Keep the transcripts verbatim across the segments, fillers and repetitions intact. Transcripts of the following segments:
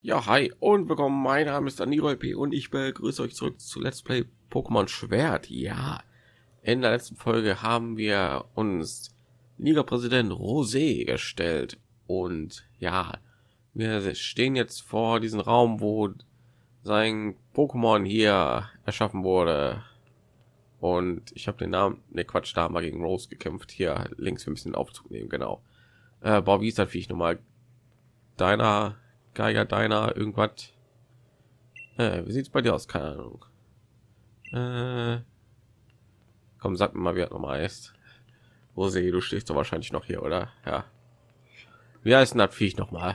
Ja, hi und willkommen. Mein Name ist Daniel P. und ich begrüße euch zurück zu Let's Play Pokémon Schwert. Ja, in der letzten Folge haben wir uns Liga-Präsident Rosé gestellt und ja, wir stehen jetzt vor diesem Raum, wo sein Pokémon hier erschaffen wurde. Und ich habe den Namen, ne Quatsch, da haben wir gegen Rose gekämpft. Hier links für ein bisschen Aufzug nehmen, genau. Äh, boah, wie ist das Viech nochmal? Deiner Geiger, deiner irgendwas. Äh, wie sieht's bei dir aus? Keine Ahnung. Äh, komm, sag mir mal, wie er nochmal heißt. Rosé, du stehst doch wahrscheinlich noch hier, oder? Ja. Wie heißt denn das Viech nochmal?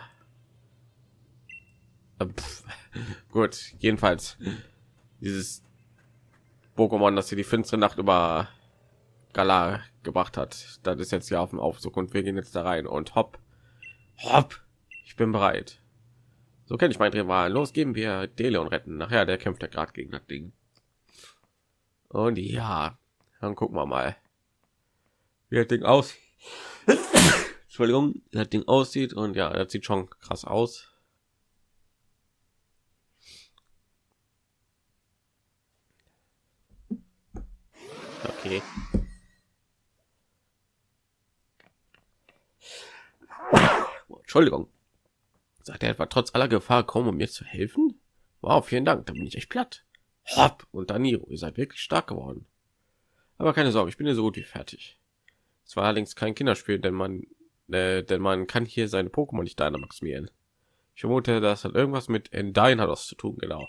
Äh, pff. Gut, jedenfalls dieses Pokémon, das hier die finstere Nacht über Galar gebracht hat, das ist jetzt hier auf dem Aufzug und wir gehen jetzt da rein und hopp, hopp, ich bin bereit. So kenne ich mein Rivalen. Los, geben wir Deleon retten. Nachher, der kämpft ja gerade gegen das Ding. Und ja, dann gucken wir mal, wie das Ding aus. Entschuldigung, das Ding aussieht. Und ja, das sieht schon krass aus. Okay. Entschuldigung. Sagt er etwa trotz aller Gefahr kaum, um mir zu helfen? Wow, vielen Dank, da bin ich echt platt. Hopp und Daniro, ihr seid wirklich stark geworden. Aber keine Sorge, ich bin ja so gut wie fertig. Es war allerdings kein Kinderspiel, denn man, äh, denn man kann hier seine Pokémon nicht Dynamaximieren. Ich vermute, das hat irgendwas mit Endynados zu tun, genau.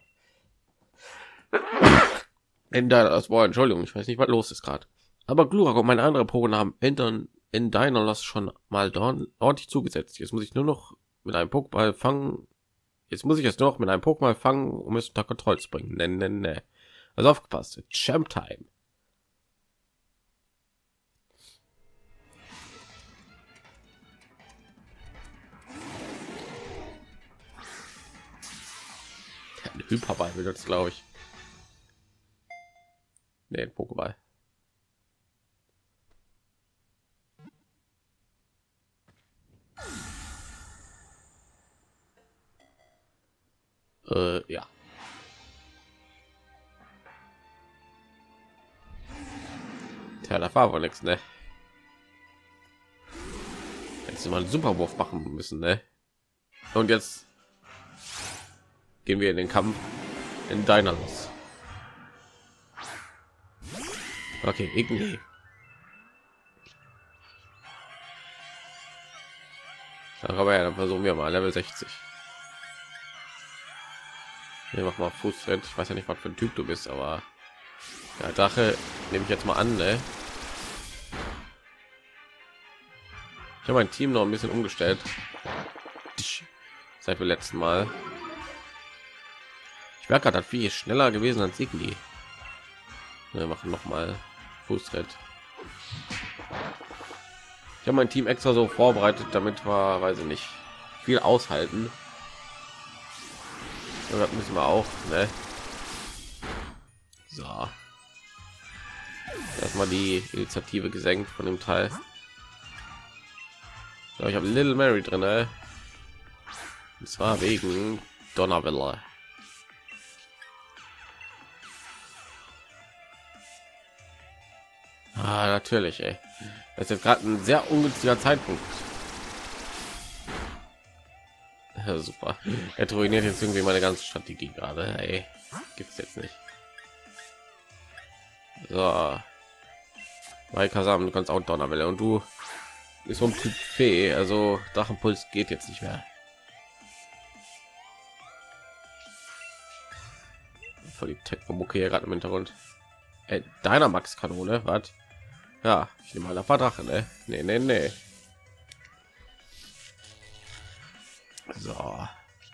Endynados, boah, Entschuldigung, ich weiß nicht, was los ist gerade. Aber Glurak und meine anderen Pokémon haben Endon Endynados schon mal ordentlich zugesetzt. Jetzt muss ich nur noch mit einem Pokéball fangen. Jetzt muss ich es noch mit einem Pokémon fangen, um es unter Kontrolle zu bringen. Ne, ne, ne. Also aufgepasst. Champ Time. Ein Hyperball will das, glaube ich. Ne, ein Pokéball. Äh, ja. Tja, da war wohl nichts, ne? Jetzt mal einen Superwurf machen müssen, ne? Und jetzt gehen wir in den Kampf in Dynados. Okay, irgendwie. Dann aber ja, dann versuchen wir mal Level sechzig. Wir machen mal Fußtritt. Ich weiß ja nicht, was für ein Typ du bist, aber ja, Drache nehme ich jetzt mal an, ne? Ich habe mein Team noch ein bisschen umgestellt seit dem letzten Mal. Ich merke gerade, wie schneller gewesen als Sigli. Wir machen noch mal Fußtritt. Ich habe mein Team extra so vorbereitet, damit wir, weiß ich nicht, viel aushalten. Und das müssen wir auch, ne? So. Erstmal die Initiative gesenkt von dem Teil. So, ich habe Little Mary drin, ne? Und zwar wegen Donnerwelle. Ah, natürlich, ey. Das ist jetzt gerade ein sehr ungünstiger Zeitpunkt. Ja, super. Er ruiniert jetzt irgendwie meine ganze Strategie gerade. Ey, gibt's jetzt nicht. So. Bei Kasam, du kannst auch Donnerwelle und du ist so ein Typ Fee, also Drachenpuls geht jetzt nicht mehr. Voll die Techno-Mucke hier gerade im Hintergrund. Äh, deiner Max-Kanone, was? Ja, ich nehme mal ein paar Drachen, ne? Nee, nee, nee. So.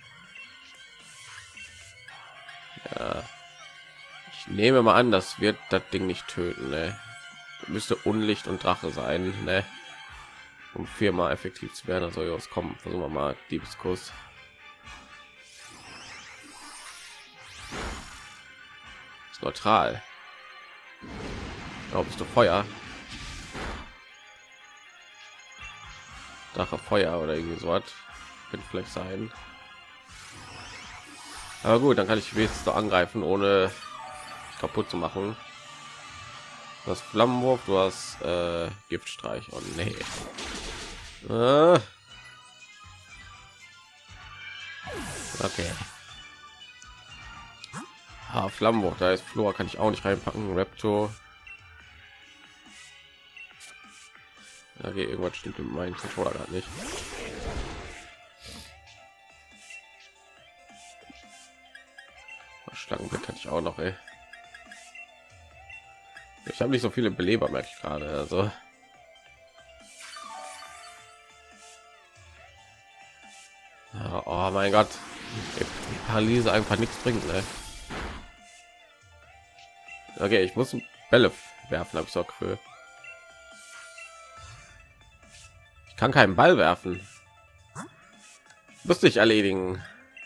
Ja. Ich nehme mal an, das wird das Ding nicht töten, ne? Müsste Unlicht und Drache sein, ne? Um viermal effektiv zu werden. Also jetzt kommen, versuchen wir mal Diebeskuss. Ist neutral. Oh, bist du Feuer? Drache Feuer oder irgendwie so was. Könnte vielleicht sein. Aber gut, dann kann ich wenigstens so angreifen, ohne kaputt zu machen. Das Flammenwurf, du hast äh, Giftstreich. Und nee. Äh. Okay. Ah, Flammenwurf, da ist Flora, kann ich auch nicht reinpacken. Raptor. Okay, irgendwas stimmt mit meinem Controller gerade nicht. Schlangenblick hatte ich auch noch, ey. Ich habe nicht so viele Beleber, merke ich gerade. Also ja, oh mein Gott, die Paralyse einfach nichts bringt, ne? Okay, ich muss Bälle werfen, habe ich so Gefühl. Ich kann keinen Ball werfen. Muss ich erledigen.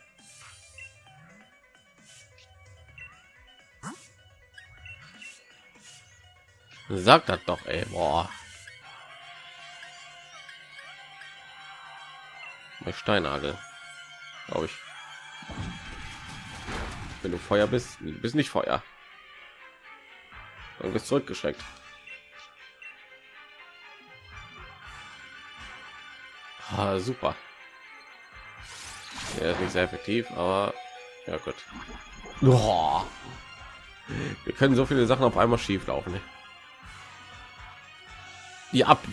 Sagt das doch, ey. Boah. Mein Steinagel, glaube ich. Wenn du Feuer bist, du bist nicht Feuer. Du bist zurückgeschreckt. Ah, super. Der ist nicht sehr effektiv, aber ja gut. Oh. Wir können so viele Sachen auf einmal schief laufen. Die ab.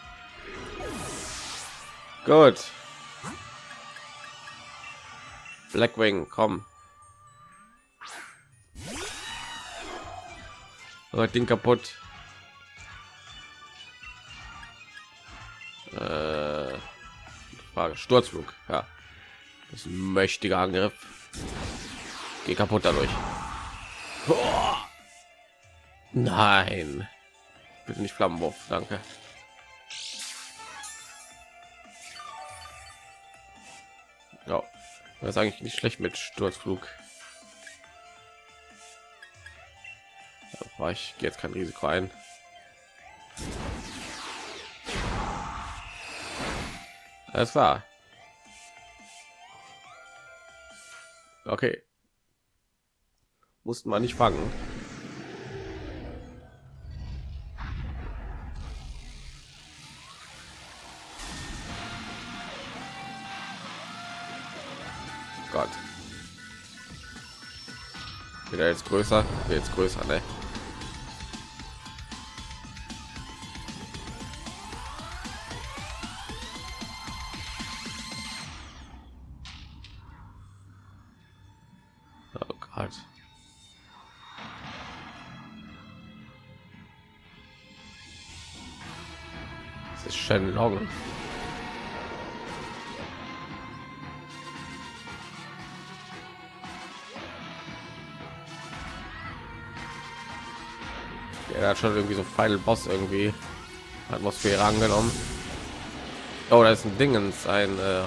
Gut. Blackwing, komm. Oh, Ding kaputt. Äh, Frage. Sturzflug. Ja. Das ist ein mächtiger Angriff. Geh kaputt dadurch. Oh. Nein. Bitte nicht Flammenwurf. Danke. Ja. Das ist eigentlich nicht schlecht mit Sturzflug. Aber ich gehe jetzt kein Risiko ein. Alles klar. Okay. Mussten wir nicht fangen. Gott. Wieder jetzt größer, jetzt größer, ne? Oh Gott. Das ist Shenlong. Er hat schon irgendwie so Final Boss irgendwie Atmosphäre angenommen. Oh, da ist ein Dingens, ein äh,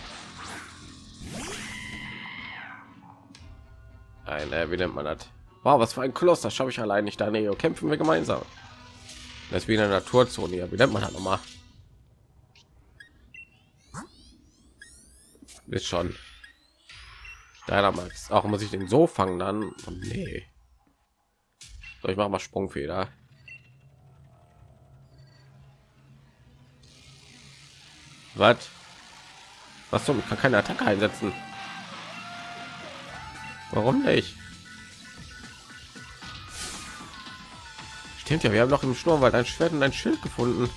ein äh, wie nennt man das? Wow, was für ein Koloss, das schaffe ich allein nicht. Da Neo, kämpfen wir gemeinsam. Das ist wie eine Naturzone hier. Wie nennt man das nochmal? Ist schon. Deiner Max. Auch muss ich den so fangen dann? Oh, nee. So, ich mache mal Sprungfeder. Was? Was zum? Ich kann keine Attacke einsetzen. Warum nicht? Stimmt ja, wir haben noch im Sturmwald ein Schwert und ein Schild gefunden.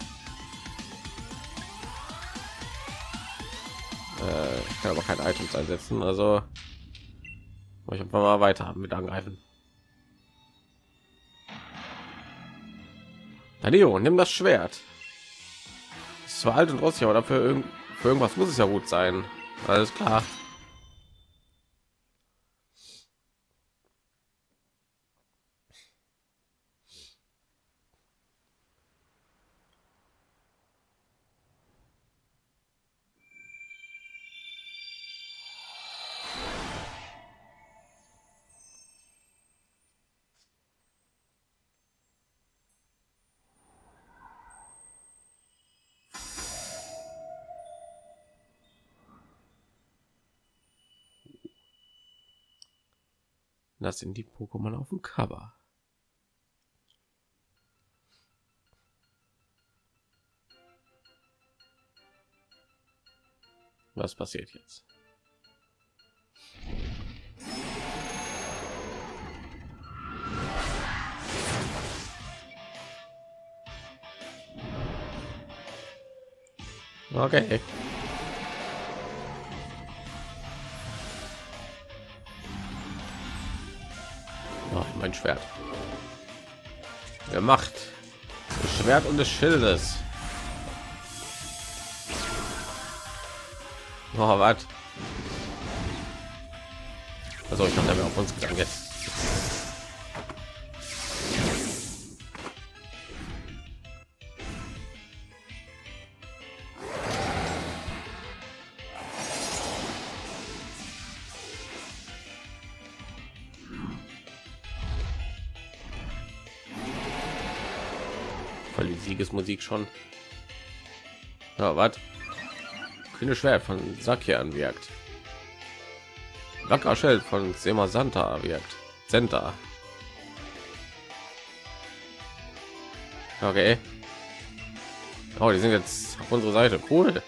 Äh, ich kann aber kein Items einsetzen, also ich einfach mal weiter mit angreifen. Danilo, nimm das Schwert. Ist zwar alt und rostig, aber dafür irgend für irgendwas muss es ja gut sein. Alles klar. Das sind die Pokémon auf dem Cover. Was passiert jetzt? Okay. Oh, mein Schwert. Er macht das Schwert und des Schildes. Oh, was? Also ich habe auf uns gegangen jetzt. Voll die Siegesmusik schon. Ja, was? Kühne Schwert von Sakia anwirkt. Wacker Schild von Sema Santa wirkt. Senta. Okay. Oh, die sind jetzt auf unserer Seite. Cool.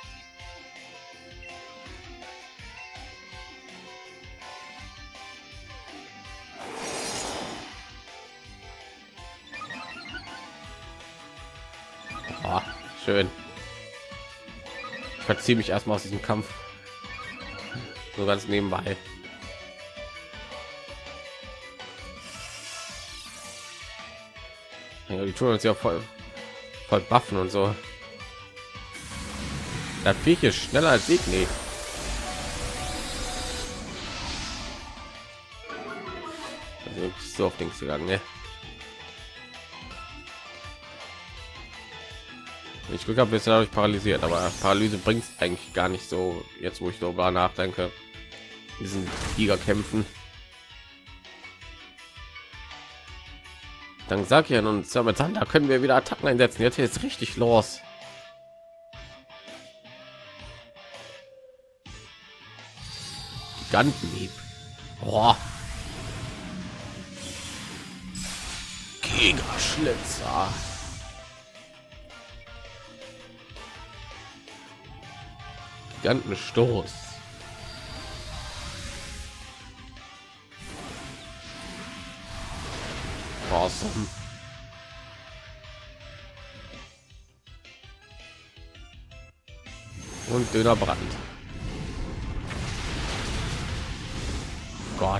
Oh, schön. Ich verziehe mich erstmal aus diesem Kampf. So ganz nebenbei. Ja, die tun uns ja voll, voll buffen und so. Das Viech ist schneller als ich nicht. Also so auf Dings gegangen, ne? Ich Glück habe, bis dadurch paralysiert, aber Paralyse bringt eigentlich gar nicht so. Jetzt, wo ich darüber nachdenke, diesen Tiger kämpfen. Dann sag ja und da können wir wieder Attacken einsetzen. Jetzt ist richtig los. Gigantenhieb. Oh. Gigaschlitzer. Gigantenstoß. Awesome. Und dünner Brand. Gott.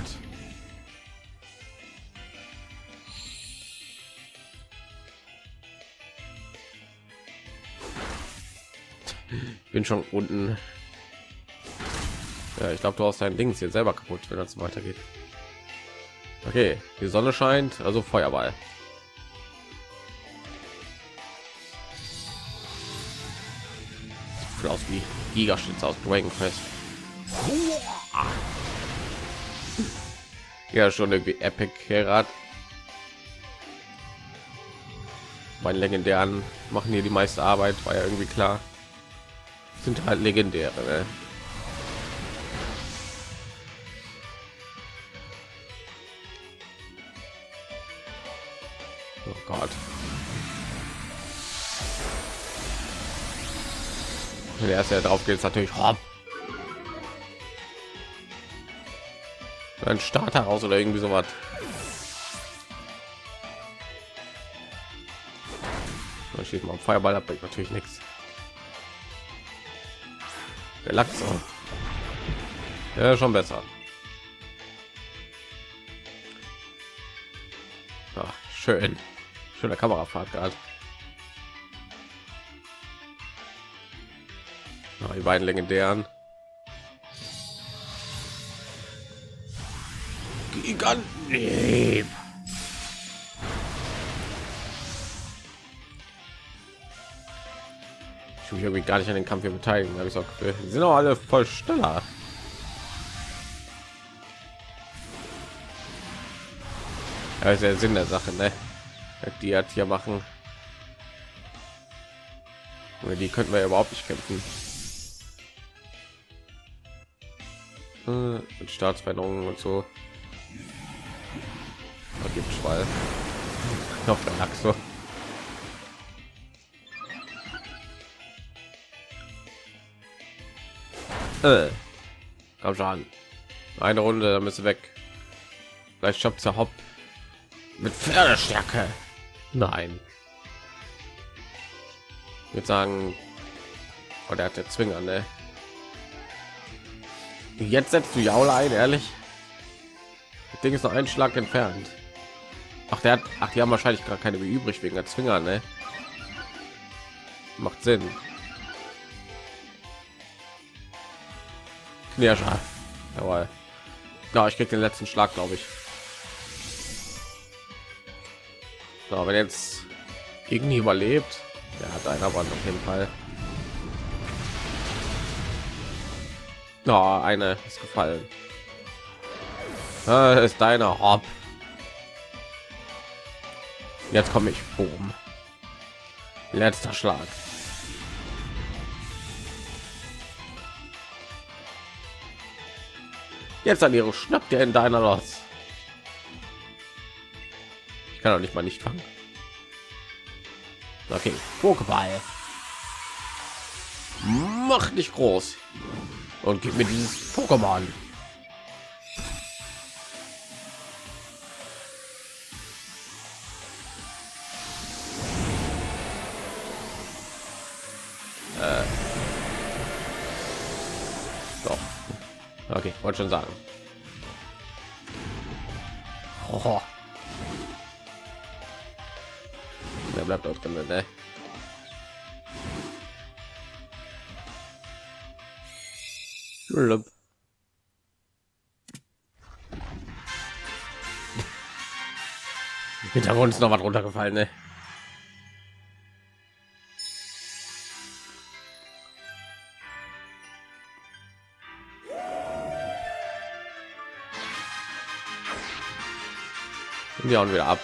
Ich bin schon unten. Ja, ich glaube, du hast dein Ding hier selber kaputt, wenn das weitergeht. Okay, die Sonne scheint, also Feuerball. Sieht aus wie Gigaschütze aus Dragon Quest. Ja, schon irgendwie epic Herat. Mein legendären machen hier die meiste Arbeit, war ja irgendwie klar. Sind halt legendäre. Ne? Oh Gott. Wenn der erste drauf geht, ist natürlich hopp. Ein Starter raus oder irgendwie sowas. Man steht mal Feuerball ab, natürlich nichts. Der Lachs auch. Ja, schon besser. Ach, schön. Schöner Kamerafahrt gerade. Die beiden legendären. Giganten. Ich will mich irgendwie gar nicht an den Kampf hier beteiligen, habe ich auch gefühlt. Die sind auch alle voll schneller. Ja, ist der Sinn der Sache, ne? Die hat hier machen. Die könnten wir ja überhaupt nicht kämpfen. Mit Staatsveränderungen und so. Giftschwall auf der Achse. Äh. Komm schon. Eine Runde, dann bist du weg. Vielleicht schafft der Hopp mit Pferdestärke. Nein. Ich würde sagen, oh, der hat der Zwinger, ne? Jetzt setzt du Jaula ein, ehrlich. Das Ding ist noch einen Schlag entfernt. Ach, der hat, ach, die haben wahrscheinlich gar keine wie übrig wegen der Zwinger, ne? Macht Sinn. Knirscher. Jawohl. Ja, ich krieg den letzten Schlag, glaube ich. So, wenn jetzt irgendwie überlebt, der hat einer Wand auf jeden Fall. Ja, eine ist gefallen. Das ist deiner Hopp. Jetzt komme ich. Boom. Letzter Schlag. Jetzt an ihre schnappt ihr in deiner los. Ich kann auch nicht mal nicht fangen. Okay, Pokéball. Mach nicht groß und gib mir dieses Pokémon. Äh. Doch. Okay, wollte schon sagen. Oh. Der bleibt auch drin, ne? Hintergrund ist noch was runtergefallen, ne? Wir hauen wieder ab.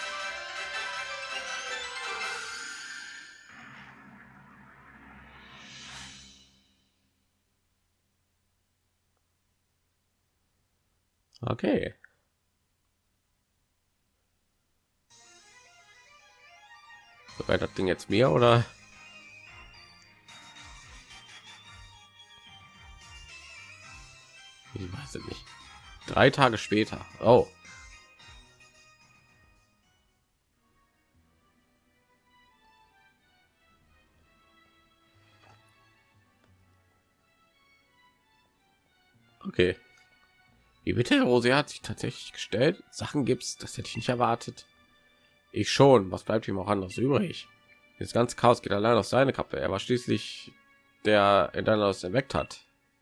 Okay. So, das Ding jetzt mir oder? Ich weiß es nicht. Drei Tage später. Oh. Okay. Wie bitte? Rose hat sich tatsächlich gestellt. Sachen gibt's, das hätte ich nicht erwartet. Ich schon. Was bleibt ihm auch anderes übrig? Das ganze Chaos geht allein auf seine Kappe. Er war schließlich der in deiner aus erweckt hat.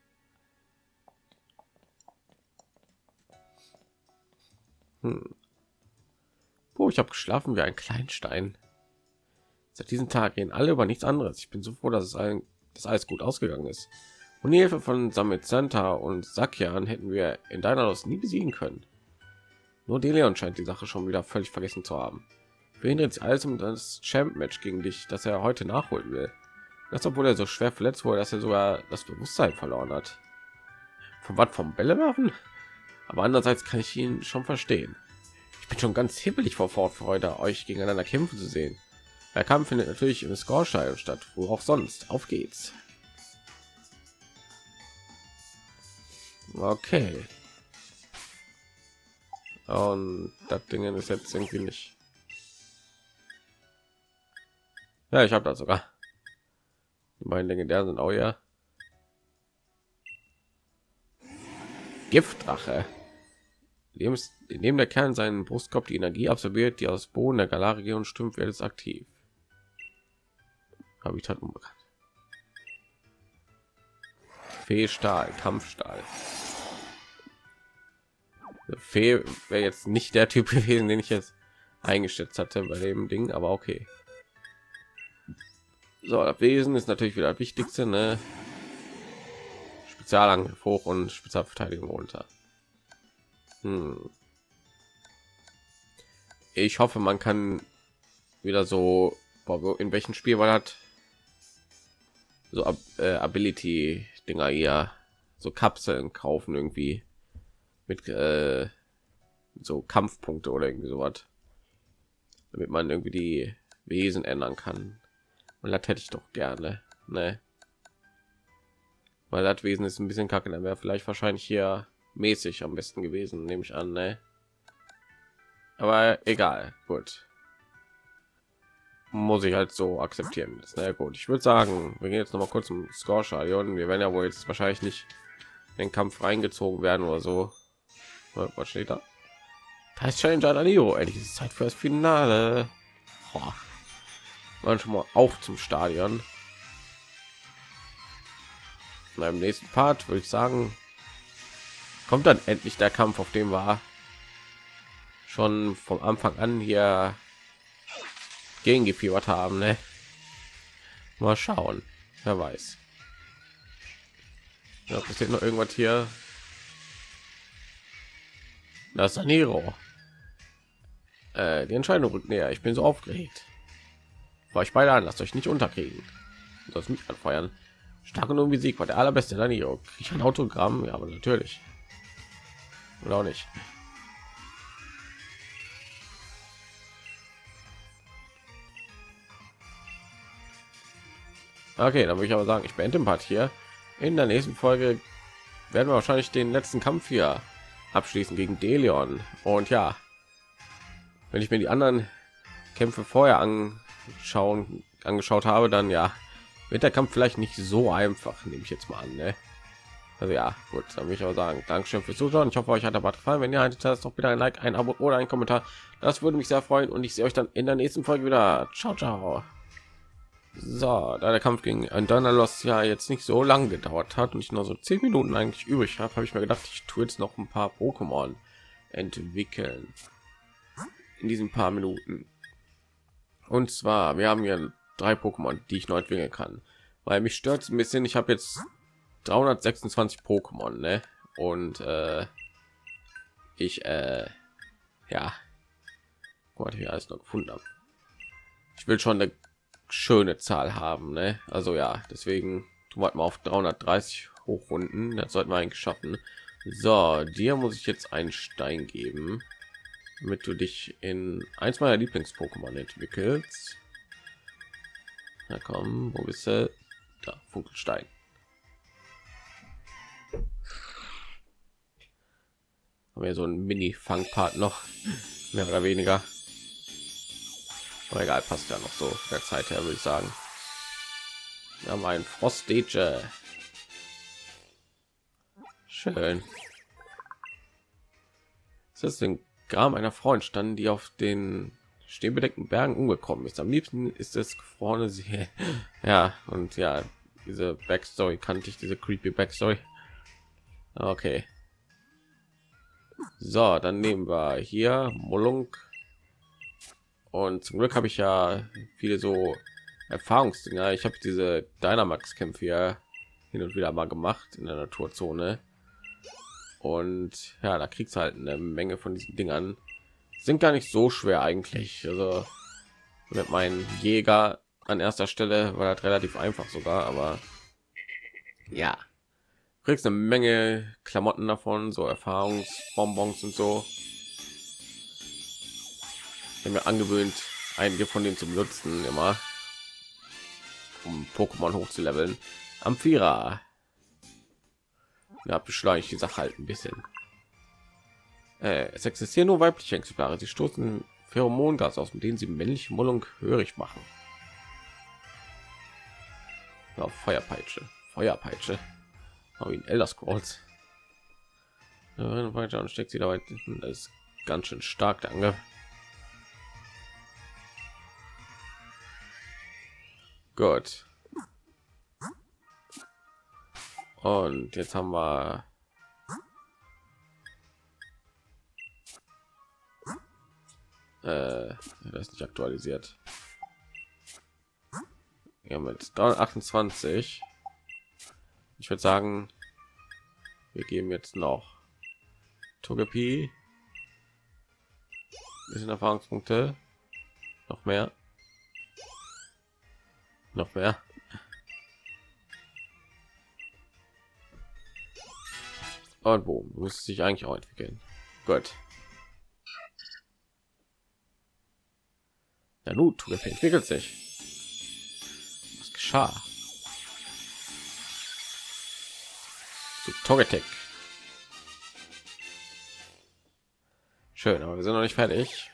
Hm. Oh, ich habe geschlafen wie ein Kleinstein. Seit diesem Tag gehen alle über nichts anderes. Ich bin so froh, dass es allen, dass alles gut ausgegangen ist. Und die Hilfe von Samizenta und Sakian hätten wir in deiner Lust nie besiegen können. Nur Deleon scheint die Sache schon wieder völlig vergessen zu haben. Verhindert sich alles um das Champ-Match gegen dich, das er heute nachholen will. Das, obwohl er so schwer verletzt wurde, dass er sogar das Bewusstsein verloren hat. Von was vom Bälle werfen? Aber andererseits kann ich ihn schon verstehen. Ich bin schon ganz hibbelig vor Vorfreude, euch gegeneinander kämpfen zu sehen. Der Kampf findet natürlich im Scoreshire statt, wo auch sonst. Auf geht's. Okay. Und das Ding ist jetzt irgendwie nicht. Ja, ich habe da sogar. Die beiden legendären sind auch ja. Giftdrache. Lebens neben der Kern seinen Brustkorb die Energie absorbiert, die aus Boden der Galar-Region strömt, wird es aktiv. Habitat unbekannt. Fee-Stahl, Kampfstahl. Fee wäre jetzt nicht der Typ gewesen, den ich jetzt eingeschätzt hatte bei dem Ding, aber okay. So, das Wesen ist natürlich wieder das Wichtigste, ne? Spezialangriff hoch und Spezialverteidigung runter. Hm. Ich hoffe, man kann wieder so, in welchem Spiel war das? So Ab äh, Ability Dinger, eher so Kapseln kaufen irgendwie mit äh, so Kampfpunkte oder irgendwie sowas, damit man irgendwie die Wesen ändern kann. Und das hätte ich doch gerne, ne? Weil das Wesen ist ein bisschen kacke, dann wäre vielleicht wahrscheinlich hier mäßig am besten gewesen, nehme ich an, ne? Aber egal, gut. Muss ich halt so akzeptieren. Jetzt, na gut, ich würde sagen, wir gehen jetzt noch mal kurz zum Score Stadion. Wir werden ja wohl jetzt wahrscheinlich nicht in den Kampf reingezogen werden oder so. Was steht da? Da ist Challenger Danilo. Endlich ist es Zeit für das Finale. Boah. Waren schon mal auf zum Stadion. Na, im nächsten Part würde ich sagen, kommt dann endlich der Kampf, auf dem wir schon vom Anfang an hier gegen gefiebert haben, ne? Mal schauen, wer weiß. Ja, passiert noch irgendwas hier. Das ist Nero. Äh, die Entscheidung rückt näher. Ich bin so aufgeregt. War ich beide an, lasst euch nicht unterkriegen. Du sollst mich anfeuern. Stark und unbesiegt war der allerbeste Danilo. Krieg ich ein Autogramm? Ja, aber natürlich. Oder auch nicht. Okay, dann würde ich aber sagen, ich beende den Part hier. In der nächsten Folge werden wir wahrscheinlich den letzten Kampf hier abschließen gegen Delion. Und ja, wenn ich mir die anderen Kämpfe vorher anschauen angeschaut habe, dann ja, wird der Kampf vielleicht nicht so einfach, nehme ich jetzt mal an, ne? Also ja, gut, dann will ich aber sagen, Dankeschön fürs Zuschauen. Ich hoffe, euch hat der Part gefallen. Wenn ihr hinterlasst doch bitte ein Like, ein Abo oder ein Kommentar. Das würde mich sehr freuen und ich sehe euch dann in der nächsten Folge wieder. Ciao, ciao. So, da der Kampf gegen ein Donnerlos ja jetzt nicht so lang gedauert hat und ich nur so zehn Minuten eigentlich übrig habe, habe ich mir gedacht, ich tue jetzt noch ein paar Pokémon entwickeln in diesen paar Minuten. Und zwar, wir haben hier drei Pokémon, die ich neu entwickeln kann, weil mich stört es ein bisschen. Ich habe jetzt dreihundertsechsundzwanzig Pokémon, ne? Und äh, ich äh, ja, was ich alles noch gefunden habe. Ich will schon eine schöne Zahl haben, ne? Also ja, deswegen tun wir mal auf dreihundertdreißig hochrunden. Das sollten wir eigentlich schaffen. So, dir muss ich jetzt einen Stein geben, damit du dich in eins meiner Lieblings-Pokémon entwickelst. Na komm, wo bist du? Da, Funkelstein. Haben wir so ein Mini-Fangpart noch, mehr oder weniger. Aber egal, passt ja noch so der Zeit her, würde ich sagen. Wir haben einen Frostage. Schön. Das ist ein Gram einer Frau entstanden, die auf den stehbedeckten Bergen umgekommen ist. Am liebsten ist es gefrorene See. Ja, und ja, diese Backstory kannte ich, diese creepy Backstory. Okay. So, dann nehmen wir hier Molunk. Und zum Glück habe ich ja viele so Erfahrungsdinger. Ich habe diese Dynamax-Kämpfe hier hin und wieder mal gemacht in der Naturzone. Und ja, da kriegst du halt eine Menge von diesen Dingern. Sind gar nicht so schwer eigentlich. Also mit meinem Jäger an erster Stelle war das relativ einfach sogar, aber ja, du kriegst eine Menge Klamotten davon, so Erfahrungsbonbons und so. Ich habe mir angewöhnt, einige von denen zu benutzen, immer um Pokémon hochzuleveln. Amphira, ja, beschleunigt die Sache halt ein bisschen. Äh, es existieren nur weibliche Exemplare, sie stoßen Pheromongas aus, mit denen sie männliche Mullung hörig machen. Ja, Feuerpeitsche, Feuerpeitsche, aber in Elder Scrolls. Ja, weiter und steckt sie da weit. Das ist ganz schön stark, der Angriff. Gut. Und jetzt haben wir äh, das ist nicht aktualisiert. Ja, mit achtundzwanzig. Ich würde sagen, wir geben jetzt noch Togepi. Bisschen Erfahrungspunkte. Noch mehr. Noch mehr. Und boom, muss sich eigentlich auch entwickeln. Gut. Naruto entwickelt sich. Was geschah? Zu Togetic. Schön, aber wir sind noch nicht fertig.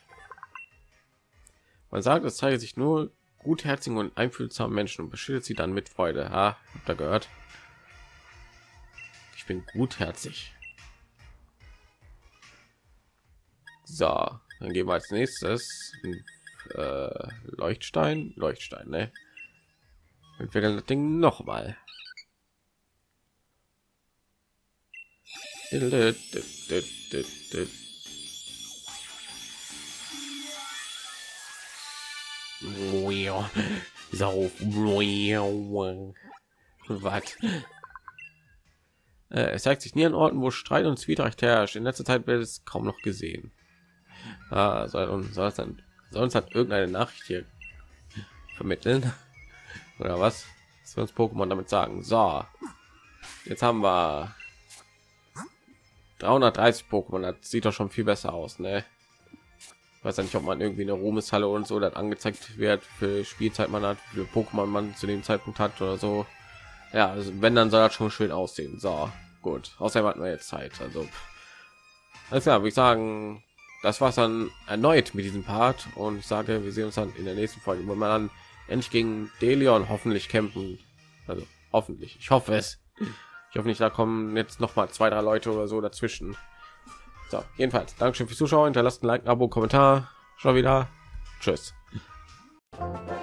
Man sagt, es zeige sich nur gutherzigen und einfühlsamen Menschen und beschildet sie dann mit Freude. Ah, habt ihr gehört? Ich bin gutherzig. So, dann gehen wir als nächstes äh, Leuchtstein, Leuchtstein, ne? Und wir das Ding noch mal. So, was? Äh, es zeigt sich nie an Orten, wo Streit und Zwietracht herrscht. In letzter Zeit wird es kaum noch gesehen. Ah, soll uns soll es dann sonst hat irgendeine Nachricht hier vermitteln oder was? Was wir uns Pokémon damit sagen? So, jetzt haben wir dreihundertdreißig Pokémon. Das sieht doch schon viel besser aus, ne? Ich weiß ja nicht, ob man irgendwie eine Ruhmeshalle und so dann angezeigt wird für Spielzeit man hat, für Pokémon man zu dem Zeitpunkt hat oder so. Ja, also wenn, dann soll das schon schön aussehen. So, gut. Außerdem hatten wir jetzt Zeit. Also alles klar, würde ich sagen, das war's dann erneut mit diesem Part und ich sage, wir sehen uns dann in der nächsten Folge, wo wir dann endlich gegen Delion hoffentlich kämpfen. Also hoffentlich. Ich hoffe es. Ich hoffe nicht, da kommen jetzt noch mal zwei, drei Leute oder so dazwischen. So, jedenfalls, Dankeschön fürs Zuschauen. Hinterlasst ein Like, ein Abo, Kommentar. Schon wieder. Tschüss.